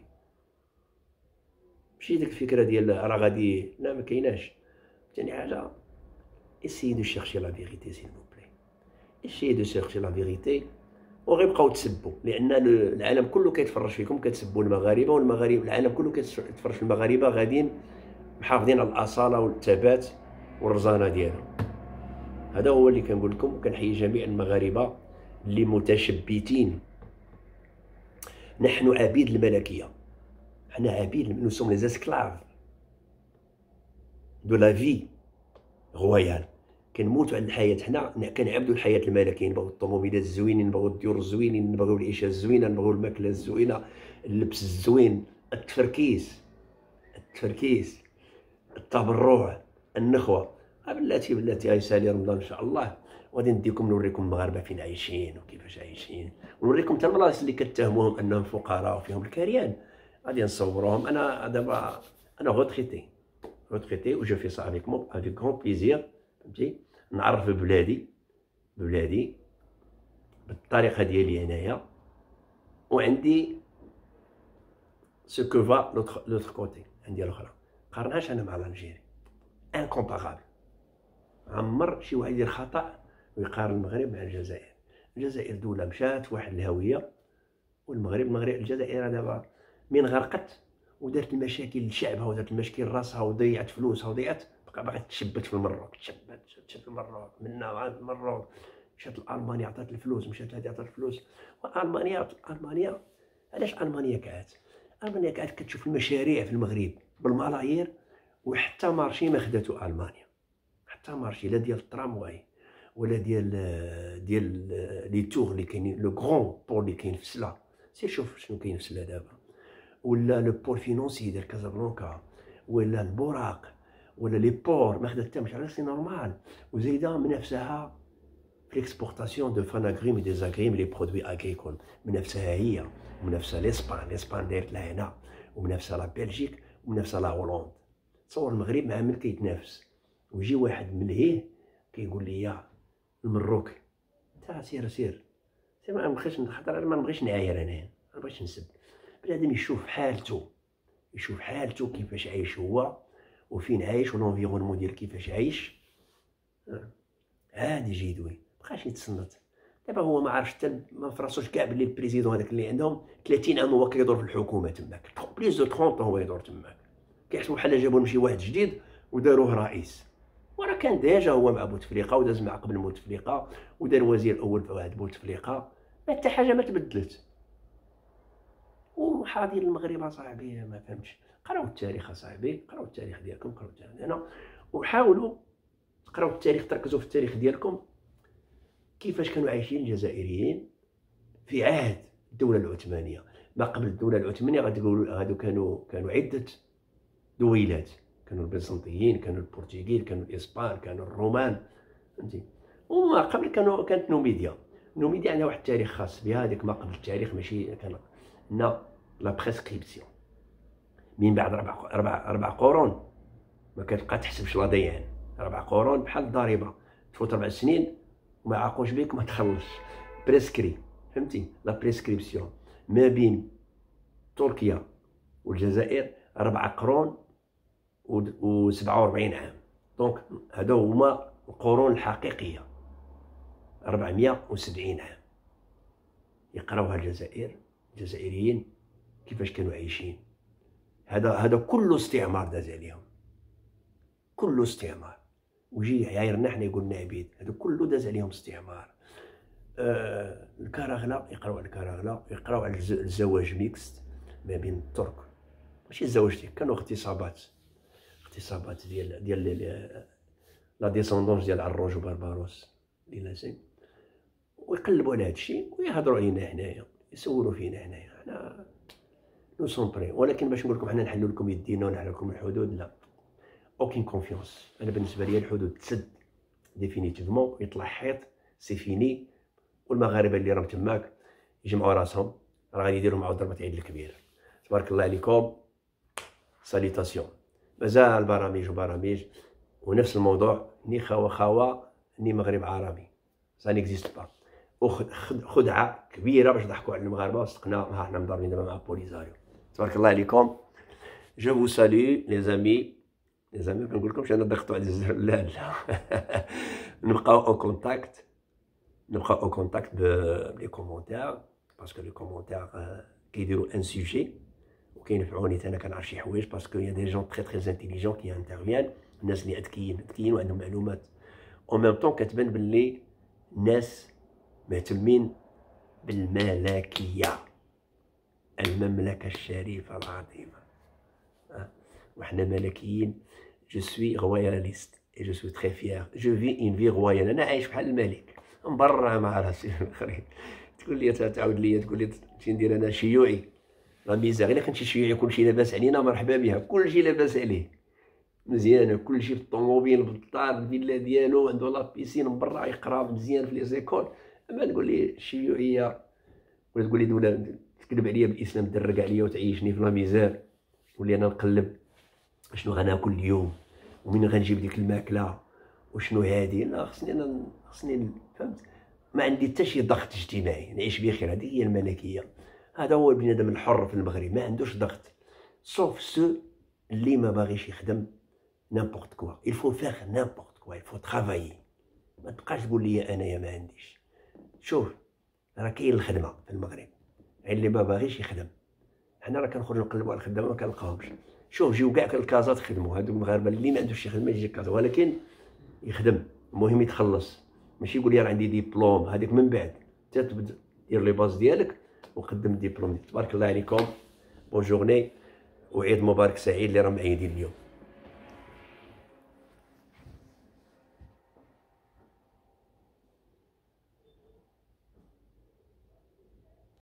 A: ماشي ديك الفكره ديال راه غادي، لا ما كايناش. ثاني حاجه essayez de chercher la vérité s'il vous plaît، essayez de chercher la vérité، وغيبقاو تسبوا، لان العالم كله كيتفرج فيكم كتسبوا المغاربه، والمغاربه العالم كله كيتفرج في المغاربه غاديين محافظين على الاصاله والثبات والرزانه ديالهم. هذا هو اللي كنقول لكم، وكنحيي جميع المغاربه اللي متشبتين. نحن عبيد الملكيه، حنا عبيد، نو سوم لي اسكلاف دو لا في رويال، كنموتوا على الحياه، حنا كنعبدوا الحياه الملكيه، نبغيو الطوموبيلات الزوينين، نبغيو الديور الزوينين، نبغيو العيشه الزوينه، نبغيو الماكله الزوينه، اللبس الزوين، التفركيس التفركيس التبرع، النخوه. بلاتي بلاتي غيسالي رمضان ان شاء الله، وغادي نديكم نوريكم المغاربه فين عايشين وكيفاش عايشين، ونوريكم حتى البلايص اللي كتهموهم انهم فقراء وفيهم الكريان، غادي نصوروهم. انا دابا انا غوتريتي غوتريتي و جو في سا افيك مو افيك غون بليزير، فهمتي، نعرف بلادي بلادي بالطريقه ديالي انايا، وعندي سو كو فا لوتر لوتر كوتي، عندي الاخرى. قارنهاش انا مع الجيري، انكومبارابل. عمر شي واحد يدير خطا ويقارن المغرب مع الجزائر. الجزائر دوله مشات واحد الهويه، والمغرب المغرب الجزائر دابا من غرقت ودارت المشاكل لشعبها ودارت المشاكل راسها وضيعت فلوسها وضيعت، بقى باغي تشبت في المروك، تشبت تشبت في المروك، منا عاد المروك، مشات لالمانيا عطات الفلوس، مشات لهادي عطات الفلوس. والمانيا المانيا علاش المانيا كعات؟ المانيا كعات كتشوف المشاريع في المغرب بالملايير، وحتى مارشي ما خداتو المانيا، حتى مارشي لا ديال الترامواي ولا ديال ديال لي تور اللي كاينين، لو غران بور اللي كاين في سلا. سير شوف شنو كاين في سلا دابا، ولا لو بور فينونسي ديال كازابلانكا، ولا البوراق، ولا لي بور ما خدات حتى مش على سي نورمال. وزايده منافسها في ليكسبورطاسيون دو فاناغريم دي زاغريم لي برودوي اغريكول، منافسها هي، منافسه لاسبان، لاسبان دايرت لها هنا، ومنافسه لا بلجيك، ومنافسه لا هولندا. تصور المغرب مع من كيتنافس، ويجي واحد من لهيه كيقول لي يا المروك تا سير سير سير، ما نبغيش نحضر، ما نبغيش نعاير انايا، ما نبغيش نسب. بنادم يشوف حالته، يشوف حالته كيفاش عايش هو وفين عايش، والانفيرونمون ديال كيفاش عايش، عادي يجي يدوي، مابقاش يتصنت. دابا هو ما عرفش حتى ما فراسوش كاع بلي البريزيدون هذاك اللي عندهم ثلاثين عام هو كيدور في الحكومه تماك، بليز دو ثلاثين هو يدور تماك، كيحسبوا بحال جابوا لهم شي واحد جديد وداروه رئيس، وراه كان ديجا هو مع بوتفليقه، وداز مع قبل بوتفليقه، ودار وزير اول في واحد بوتفليقه، ما حتى حاجه ما تبدلت. وحاضر المغرب اصاحبي ما فهمتش، قراو التاريخ اصاحبي، قراو التاريخ ديالكم، قراو التاريخ ديالنا، وحاولوا تقراو التاريخ، تركزوا في التاريخ ديالكم، كيفاش كانوا عايشين الجزائريين في عهد الدوله العثمانيه. ما قبل الدوله العثمانيه غادي تقولوا هادو كانوا كانوا عده دويلات، كانوا البيزنطيين، كانوا البرتغال، كانوا الاسبان، كانوا الرومان، فهمتي. وما قبل كانوا كانت نوميديا. نوميديا عندها واحد التاريخ خاص بها، هذيك ما قبل التاريخ ماشي كان نا لا بريسكريبسيون. من بعد ربع ربع ربع قرون ما كتبقى تحسبش لا ضيعان، ربع قرون بحال الضريبه، تفوت ربع سنين وما عاقوش بك ما تخلصش، بريسكري، فهمتي. لا بريسكريبسيون ما بين تركيا والجزائر ربع قرون و سبعة وأربعين عام، دونك هادو هما القرون الحقيقيه، أربعمائة وسبعين عام. يقراوها الجزائر الجزائريين كيفاش كانوا عايشين. هذا هذا كله استعمار داز عليهم، كله استعمار، ويجي يعايرنا حنا يقولنا عبيد، هذا كله داز عليهم استعمار. آه الكراغله، يقراو على الكراغله، يقراو على الزواج ميكست ما بين الترك، ماشي الزواج ديال، كانوا اغتصابات اغتصابات ديال ديال لا ديسوندونس ديال عروج وبربروس اللي لازم، ويقلبوا على هادشي ويهضروا علينا حنايا، يسولوا فينا حنايا، حنا نو سون بري. ولكن باش نقول لكم حنا نحلوا لكم يدينا ونحلوا لكم الحدود، لا، اوكين كونفيونس. انا بالنسبه لي الحدود تسد ديفينيتيفمون، يطلع حيط سي فيني، والمغاربه اللي راهم تماك يجمعوا راسهم، راه غادي يديروا معاهم ضربه عيد الكبير. تبارك الله عليكم، ساليتاسيون. مازال برامج وبرامج ونفس الموضوع، ني خاوه خاوه ني مغرب عربي، سا نيكزيست با. خدعه كبيره باش ضحكوا على المغاربه وصدقنا، ها حنا مضاربين دابا مع بوليزاريو. تبارك الله عليكم. جو فو سالي لي زامي، لي زامي ما كنقولكمش انا ضغطوا على الزر، لا لا. نبقاو او كونتاكت، نبقاو او كونتاكت بلي كومونتير، باسكو لي كومونتير كيديروا ان سوجي وكينفعوني انا كنعرف شي حوايج، باسكو يا دي جون تري تري انتيليجون كي انترفيان، الناس اللي اذكيين اذكيين وعندهم معلومات، او ميم طون كتبان باللي ناس مهتمين بالملكيه، المملكه الشريفه العظيمه. أه؟ وحنا ملكيين. جو سوي روياليست اي جو سوي تري فيير، جو في اون في رويال، انا عايش بحال الملك، مبرع مع راسي. الاخرين تقول لي تعاود لي تقول لي شي ندير انا شيوعي، لا ميزه غير كنت شيوعي كلشي لاباس علينا مرحبا بها، كلشي لاباس عليه مزيانه، كلشي بالطوموبيل بالدار الفيلا ديالو، عنده لا بيسين مبرع يقرا مزيان في لي زيكول. اما تقول لي الشيوعيه ولا تقول لي دوله تكذب عليا بالاسلام، تدرك عليا وتعيشني في لا ميزار، ولي انا نقلب شنو غناكل اليوم ومين غنجيب ديك الماكله وشنو هادي. لا خصني انا خصني فهمت، ما عندي حتى شي ضغط اجتماعي، نعيش بخير. هذه هي الملكيه، هذا هو البنادم الحر في المغرب، ما عندوش ضغط، سوف سو اللي ما باغيش يخدم نامبورت كوا. il faut faire n'importe quoi، il faut travailler. ما تبقاش تقول لي انايا ما عنديش. شوف راه كاين الخدمه في المغرب، غير اللي ما باغيش يخدم. حنا راه كنخرجوا نقلبوا على الخدامه ما كنلقاوهمش. شوف جيو كاع الكازات خدموا، هادو المغاربه اللي ما عندوش شي خدمه يجي كازا، ولكن يخدم، المهم يتخلص. ماشي يقول لي راه عندي ديبلوم، هذيك من بعد حتى تبدا دير لي باز ديالك وقدم الدبلوم. تبارك الله عليكم، بون جورني وعيد مبارك سعيد اللي راه معيدين اليوم.